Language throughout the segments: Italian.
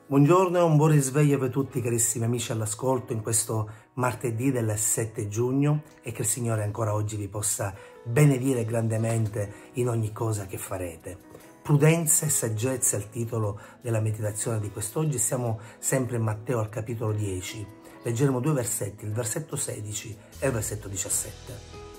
Buongiorno e un buon risveglio per tutti carissimi amici all'ascolto in questo martedì del 7 giugno e che il Signore ancora oggi vi possa benedire grandemente in ogni cosa che farete. Prudenza e saggezza è il titolo della meditazione di quest'oggi. Siamo sempre in Matteo al capitolo 10. Leggeremo due versetti, il versetto 16 e il versetto 17.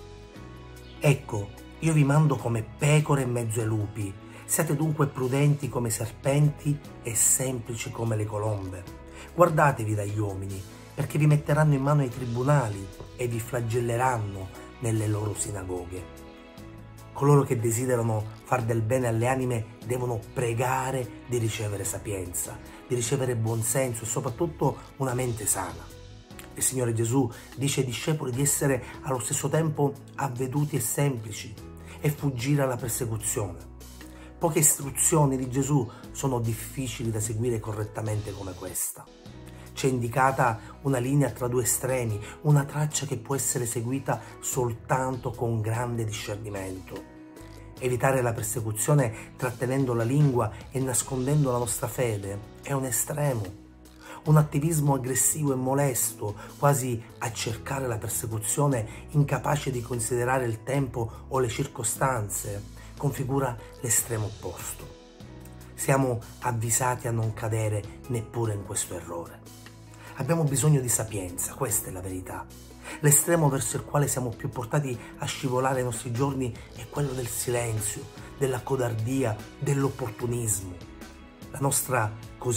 Ecco, io vi mando come pecore in mezzo ai lupi. Siate dunque prudenti come i serpenti e semplici come le colombe. Guardatevi dagli uomini, perché vi metteranno in mano ai tribunali e vi flagelleranno nelle loro sinagoghe. Coloro che desiderano far del bene alle anime devono pregare di ricevere sapienza, di ricevere buonsenso e soprattutto una mente sana. Il Signore Gesù dice ai discepoli di essere allo stesso tempo avveduti e semplici e fuggire alla persecuzione. Poche istruzioni di Gesù sono difficili da seguire correttamente come questa. C'è indicata una linea tra due estremi, una traccia che può essere seguita soltanto con grande discernimento. Evitare la persecuzione trattenendo la lingua e nascondendo la nostra fede è un estremo. Un attivismo aggressivo e molesto, quasi a cercare la persecuzione, incapace di considerare il tempo o le circostanze, configura l'estremo opposto. Siamo avvisati a non cadere neppure in questo errore. Abbiamo bisogno di sapienza, questa è la verità. L'estremo verso il quale siamo più portati a scivolare nei nostri giorni è quello del silenzio, della codardia, dell'opportunismo. La nostra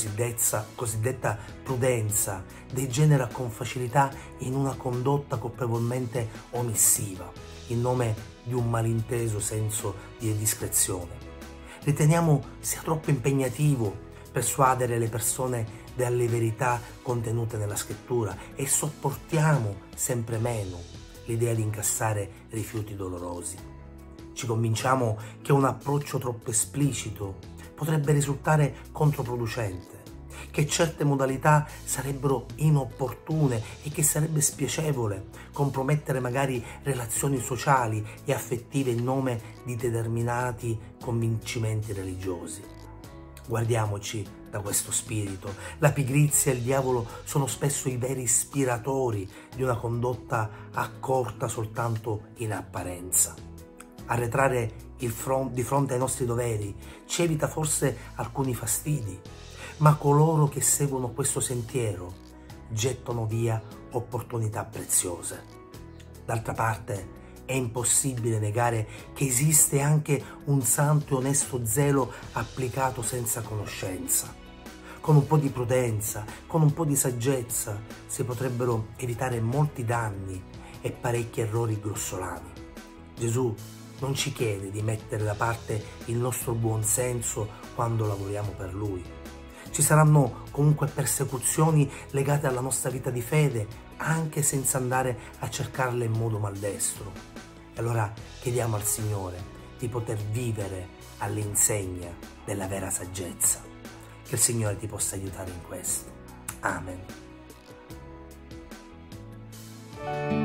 cosiddetta prudenza degenera con facilità in una condotta colpevolmente omissiva, in nome di un malinteso senso di discrezione. Riteniamo sia troppo impegnativo persuadere le persone dalle verità contenute nella scrittura e sopportiamo sempre meno l'idea di incassare rifiuti dolorosi. Ci convinciamo che un approccio troppo esplicito potrebbe risultare controproducente, che certe modalità sarebbero inopportune e che sarebbe spiacevole compromettere magari relazioni sociali e affettive in nome di determinati convincimenti religiosi. Guardiamoci da questo spirito. La pigrizia e il diavolo sono spesso i veri ispiratori di una condotta accorta soltanto in apparenza. Arretrare di fronte ai nostri doveri ci evita forse alcuni fastidi, ma coloro che seguono questo sentiero gettano via opportunità preziose. D'altra parte, è impossibile negare che esiste anche un santo e onesto zelo applicato senza conoscenza. Con un po' di prudenza, con un po' di saggezza, si potrebbero evitare molti danni e parecchi errori grossolani. Gesù non ci chiede di mettere da parte il nostro buon senso quando lavoriamo per Lui. Ci saranno comunque persecuzioni legate alla nostra vita di fede, anche senza andare a cercarle in modo maldestro. E allora chiediamo al Signore di poter vivere all'insegna della vera saggezza. Che il Signore ti possa aiutare in questo. Amen.